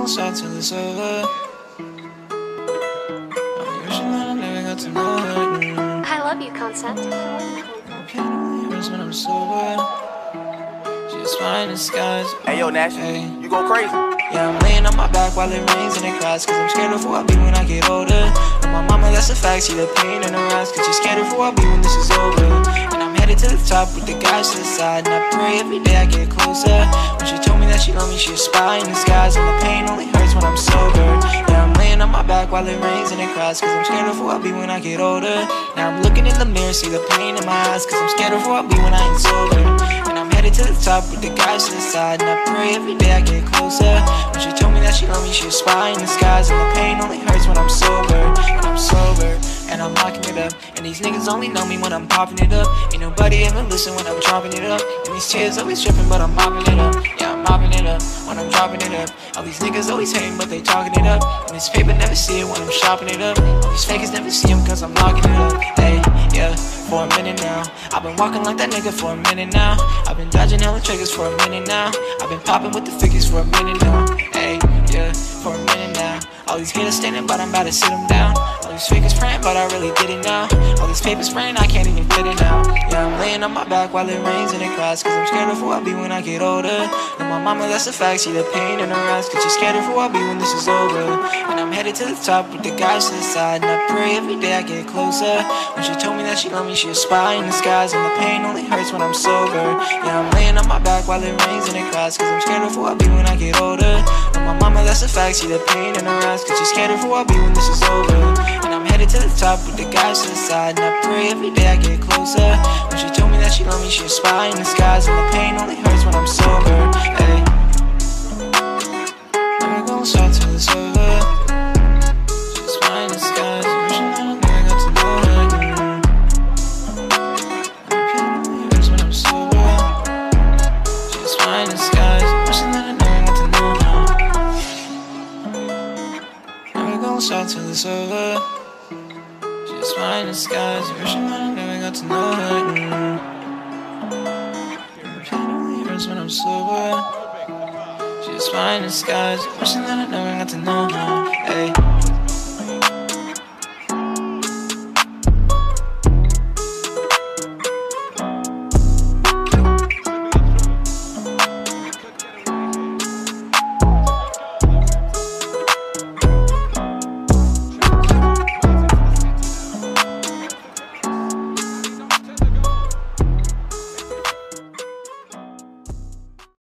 gon' stop till it's over. I'm wishing that I never got to know her. I love you, concept. When I'm sober, just flying the skies. Hey yo, Nash, you go crazy. Yeah, I'm laying on my back while it rains and it cries, cause I'm scared of who I'll be when I get older. And my mama, that's a fact, see the pain in her eyes, cause she's scared of who I'll be when this is over. And I'm headed to the top with the guys to the side, and I pray every day I get closer. When she told me that she loved me, she a spy in disguise, and the pain only hurts when I'm sober. Yeah, I'm laying on my back while it rains and it cries, cause I'm scared of who I'll be when I get older. Now I'm looking in the mirror, see the pain in my eyes, cause I'm scared of who I'll be when I ain't sober. And I'm headed to the top with the guys to the side, and I pray every day I get closer. When she told me that she loved me, she a spy in disguise, and the pain only hurts when I'm sober. When I'm sober, and I'm locking it up, and these niggas only know me when I'm popping it up. Ain't nobody ever listen when I'm dropping it up, and these tears always dripping, but I'm mopping it up. Yeah, I'm mopping it up when I'm dropping it up. All these niggas always hating, but they talking it up, and this paper never see it when I'm shopping it up. All these fakers never see them cause I'm locking it up. Hey, yeah, for a minute now, I've been walking like that nigga for a minute now. I've been dodging hella triggers for a minute now. I've been popping with the figures for a minute now. Hey, yeah, for a minute now. All these haters standing, but I'm about to sit them down. All these fakers praying, but I really did it now. All these papers spraying, I can't even fit it now. Yeah, I'm laying on my back while it rains and it cries, cause I'm scared of who I'll be when I get older. And my mama, that's a fact, see the pain in her eyes, cause she's scared of who I'll be when this is over. And I'm headed to the top with the guys to the side, and I pray every day I get closer. When she told me that she loved me, she a spy in disguise, and the pain only hurts when I'm sober. Yeah, I'm laying on my back while it rains and it cries, cause I'm scared of who I'll be when I get older. And my mama, that's a fact, see the pain in her eyes, cause she's scared of who I'll be when this is over. And I'm headed to the top with the guys to the side, and I pray every day I get closer. When she told me that she loved me, she a spy in disguise, and the pain only hurts when I'm sober. Hey, never gon' stop till it's over. Just flying the skies, wishing that I never got to know her. And the pain only hurts when I'm sober. Just flying the skies, wishing that I never got to know her. Never gon' stop till it's over. Just flying the skies, wishing that I never got to know her. The pain only hurts when I'm sober. Just flying the skies, wishing that I never got to know her. Hey.